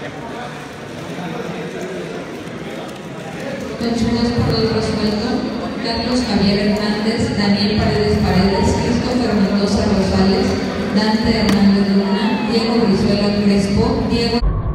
Consulos por los resuelto: Carlos Javier Hernández, Daniel Paredes Paredes, Christopher Mendoza Rosales, Dante Hernández Luna, Diego Brizuela Crespo, Diego